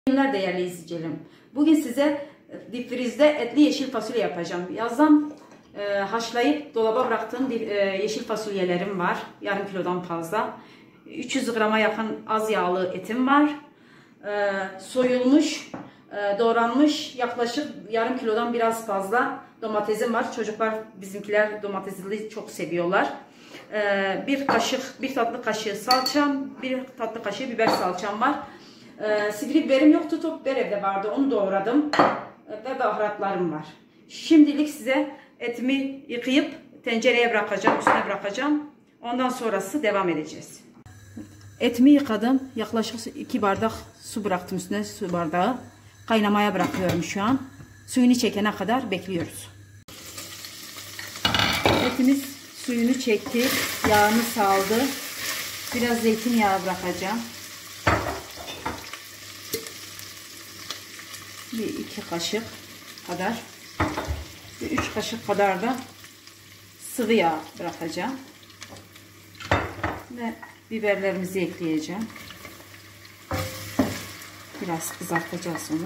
Günler değerli izleyicilerim. Bugün size difrizde etli yeşil fasulye yapacağım. Yazdan haşlayıp dolaba bıraktığım yeşil fasulyelerim var. Yarım kilodan fazla. 300 grama yakın az yağlı etim var. Soyulmuş, doğranmış yaklaşık yarım kilodan biraz fazla domatesim var. Çocuklar, bizimkiler domatesli çok seviyorlar. Bir tatlı kaşığı salçam, bir tatlı kaşığı biber salçam var. Sivri biberim yoktu, top biber evde vardı, onu doğradım ve baharatlarım var. Şimdilik size etimi yıkayıp tencereye bırakacağım, üstüne bırakacağım. Ondan sonrası devam edeceğiz. Etimi yıkadım, yaklaşık 2 bardak su bıraktım üstüne, su bardağı. Kaynamaya bırakıyorum şu an. Suyunu çekene kadar bekliyoruz. Etimiz suyunu çekti, yağını saldı. Biraz zeytinyağı bırakacağım. 1-2 kaşık kadar ve 3 kaşık kadar da sıvı yağ bırakacağım ve biberlerimizi ekleyeceğim. Biraz kızartacağız onu.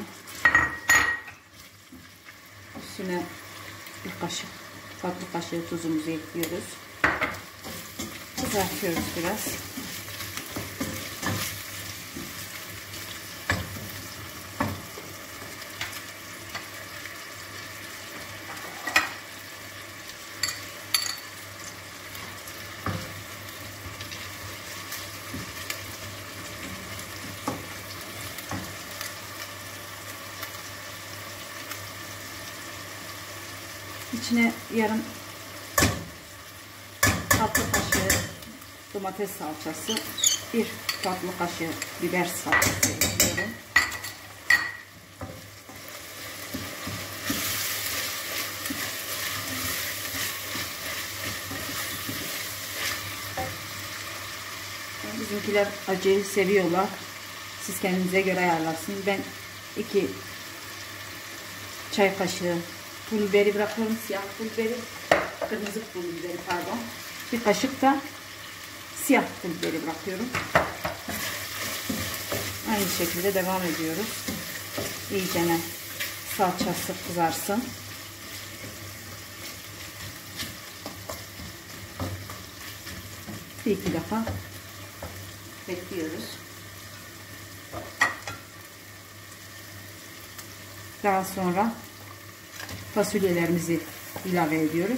Üstüne bir kaşık, tatlı kaşığı tuzumuzu ekliyoruz. Kızartıyoruz biraz. İçine yarım tatlı kaşığı domates salçası, bir tatlı kaşığı biber salçası ekliyorum. Bizimkiler acıyı seviyorlar. Siz kendinize göre ayarlarsınız. Ben 2 çay kaşığı pul biberi bırakıyorum, siyah pul biberi, kırmızı pul biberi pardon. Bir kaşık da siyah pul biberi bırakıyorum. Aynı şekilde devam ediyoruz. İyicene salçası kızarsın. Bir iki defa bekliyoruz. Daha sonra fasulyelerimizi ilave ediyoruz.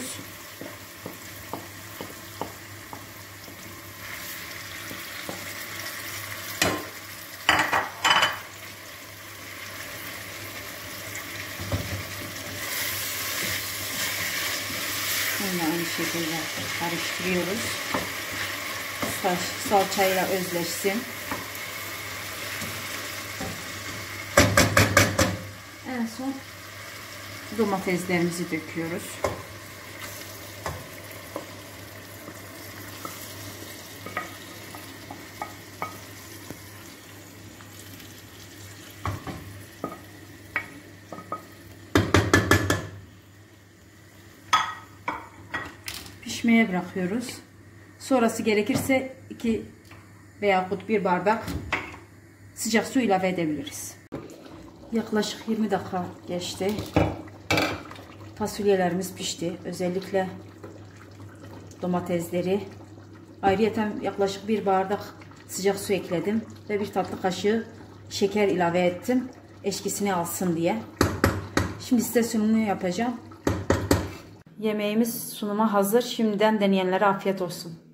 Yine aynı şekilde karıştırıyoruz. Salçayla özleşsin. En son domateslerimizi döküyoruz. Pişmeye bırakıyoruz. Sonrası gerekirse 2 veya 1 bardak sıcak su ilave edebiliriz. Yaklaşık 20 dakika geçti. Fasulyelerimiz pişti. Özellikle domatesleri. Ayrıca yaklaşık 1 bardak sıcak su ekledim ve 1 tatlı kaşığı şeker ilave ettim. Eşkisini alsın diye. Şimdi size sunumunu yapacağım. Yemeğimiz sunuma hazır. Şimdiden deneyenlere afiyet olsun.